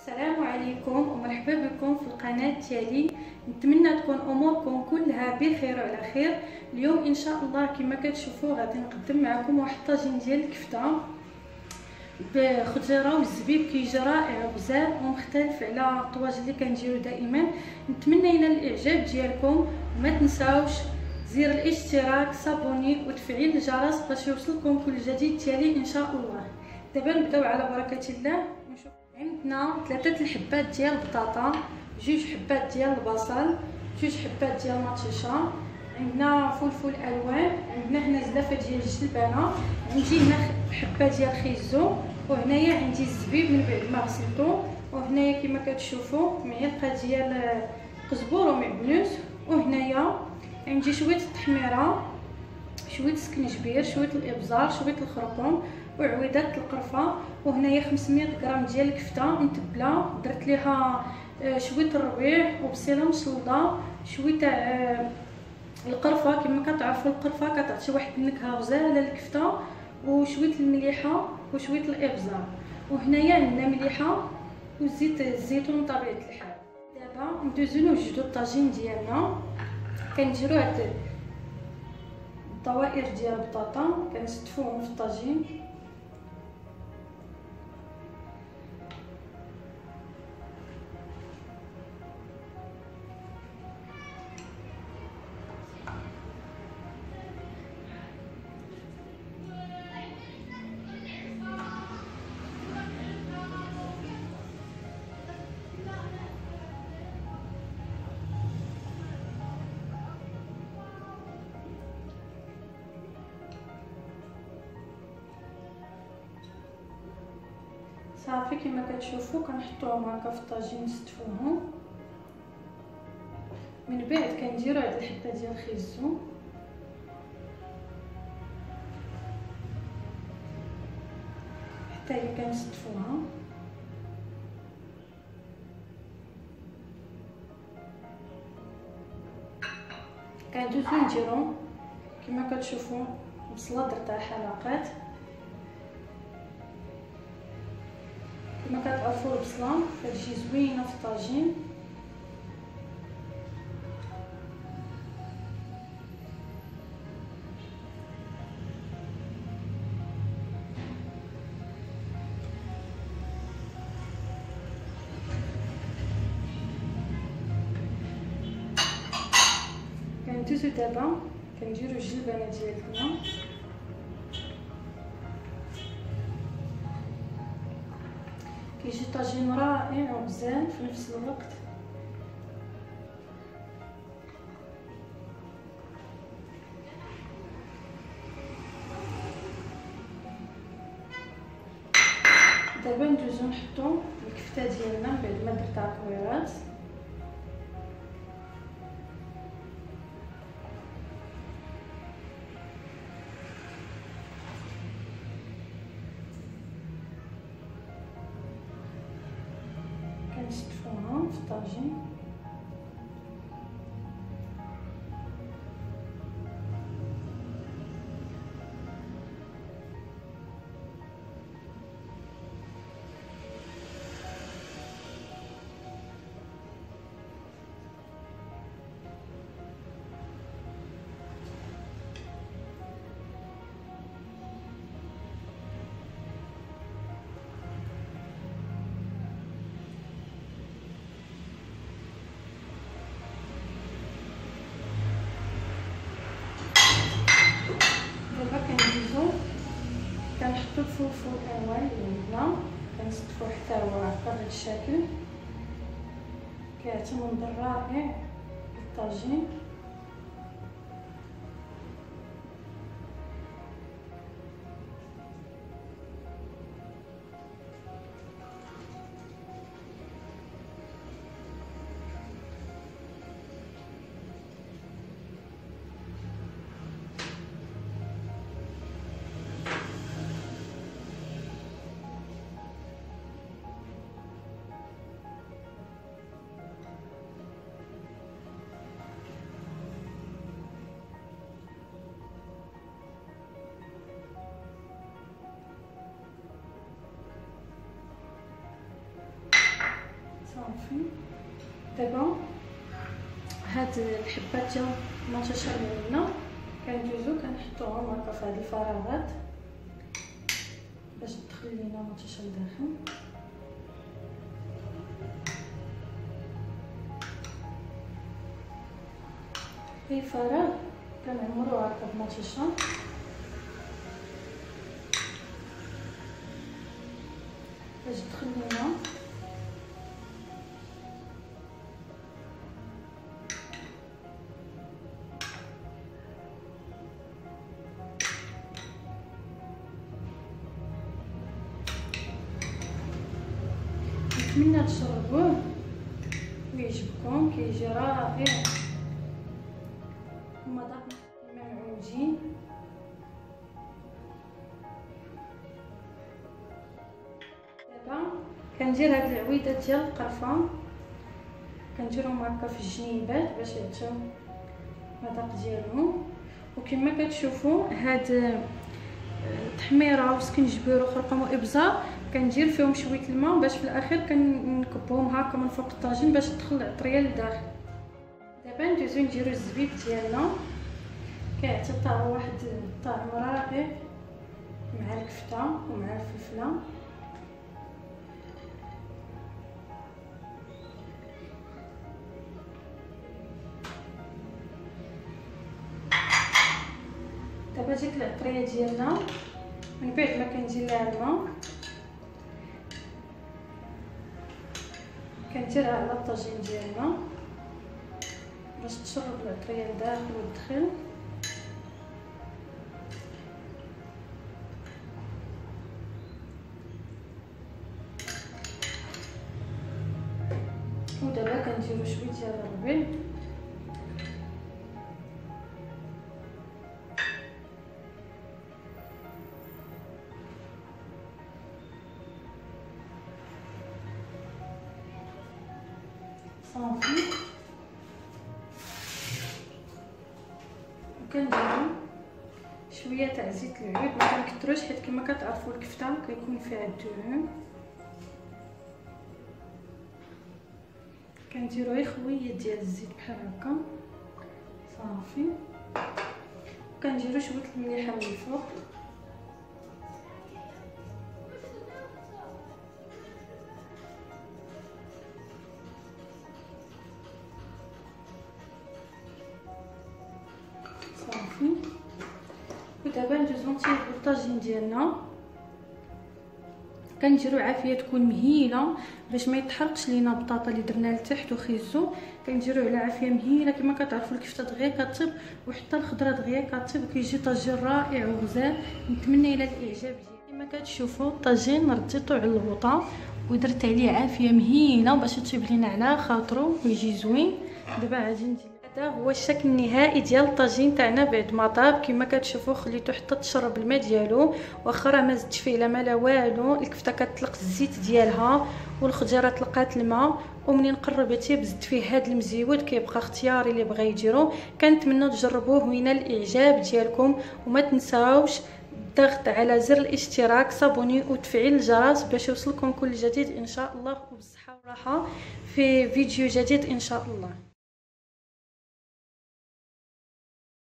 السلام عليكم ومرحبا بكم في القناة ديالي. نتمنى تكون اموركم كلها بخير وعلى خير. اليوم ان شاء الله كما كتشوفوا غادي نقدم معكم واحد الطاجين ديال الكفته بخضيره والزبيب كيجي رائع وبزاف ومختلف على الطواجن اللي كنديرو دائما. نتمنى ينال الاعجاب ديالكم، وما تنساوش زر الاشتراك صابوني وتفعيل الجرس باش يوصلكم كل جديد ديالي ان شاء الله. دابا نبداو على بركه الله ونشوف. عندنا 3 الحبات ديال البطاطا، 2 حبات ديال البصل، 2 حبات ديال المطيشه، عندنا فلفل الوان، عندنا هنا زلافه ديال الجلبانه، عندي هنا حبه ديال الخيزو، وهنايا عندي الزبيب من بعد ما غسلته، وهنايا كما كتشوفوا معلقه ديال قزبور ومعدنوس، وهنايا عندي شويه التحميره، شويه السكنجبير، شويه الابزار، شويه الخرقوم وعويدات القرفه، وهنايا 500 غرام ديال الكفته متبله، درت ليها شويه الربيع وبصيله مشلضه، شويه تاع القرفه. كما كتعرفوا القرفه كتعطي واحد النكهه غزاله للكفته، وشويه المليحه وشويه الابزار، وهنايا عندنا مليحه وزيت الزيتون بطبيعه الحال. دابا ندوزو نوجدو الطاجين ديالنا. كنديرو هاد الدوائر ديال البطاطا كنستفوهم في الطاجين، صافي كما كتشوفوا كنحطوهم هكا في الطاجين نستفوهم. من بعد كنديرو هاد الحبه ديال الخيزو، حتى هي كنستفوها. كندوزو نديرو كما كتشوفوا بصله درتها حلقات. كما كتعرفوا البصله كتجي زوينه في الطاجين. كندوزو دابا كنديرو الجلبانه ديالنا، كيجي طاجين رائع ومزيان في نفس الوقت. دابا ندوزو نحطو الكفته ديالنا بعد ما درتها كويرات. كنستفوها في الطاجين. كنحطو الفلفل الالوان اللي عندنا كنصطفوه حتى هو بهذا الشكل، كيعطي منظر رائع للطاجين. دابا هاد الحبات ديال المطيشه اللي عندنا كندوزو كنحطوهم هكا في هاد الفراغات باش تدخل لينا المطيشه لداخل. اي فراغ كنعمرو هكا بمطيشه باش تدخل لينا نتمنى تجربوه ويعجبكم، كيجي رائع ومذاق معوجين. دابا كندير هاد العويدات ديال القرفه كنديرهم هكا في الجنيبات باش يعطيو المذاق ديالهم. وكما كتشوفوا هاد التحميره وسكنجبير وخرقوم وابزار كندير فيهم شويه الماء باش في الاخير كنكبهم هكا من فوق الطاجين باش تدخل العطريه لداخل. دابا ندوزو نديرو الزبيب ديالنا كيعطي طعم واحد الطعم رائع مع الكفته ومع الفلفله. دابا جات العطريه ديالنا من بعد ما كندير لها الماء كنديرها على الطاجين ديالنا باش تشرب العطريه لداخل وتدخل. ودابا كنديرو شويه ديال الربيع صافي، وكنديرو شويه تاع زيت العود ما كنكثروش حيت كما كتعرفوا الكفته كيكون فيها الدهون. كنديرو غير خويه ديال الزيت بحال هكا صافي، وكنديرو شويه المليحه من الفوق صافي. ودابا ندوزو نطيبو الطاجين ديالنا كنديرو عافيه تكون مهيله باش ما يتحرقش لينا البطاطا اللي درنا لتحت وخيزو. كنديرو على عافيه مهيله كما كتعرفوا الكفته دغيا كطيب وحتى الخضره دغيا كطيب وكيجي طاجين رائع وغزال. نتمنى الى الاعجاب ديالكم. كما كتشوفوا الطاجين رديتو على الغوطه ودرت عليه عافيه مهيله باش يطيب لينا على خاطرو ويجي زوين. دابا غادي ندير هذا هو الشكل النهائي ديال الطاجين تاعنا بعد ما طاب. كما كتشوفوا خليته حتى تشرب الماء ديالو واخا راه ما زدتش فيه لا ما لا والو. الكفته كتطلق الزيت ديالها والخضيره طلقات الماء، ومنين قربتي بزدت فيه هذا المزيود كيبقى اختياري اللي بغى يديرو. كنتمنى تجربوه وينال الاعجاب ديالكم، وما تنساوش الضغط على زر الاشتراك صابوني وتفعيل الجرس باش يوصلكم كل جديد ان شاء الله، وبالصحه والراحه في فيديو جديد ان شاء الله.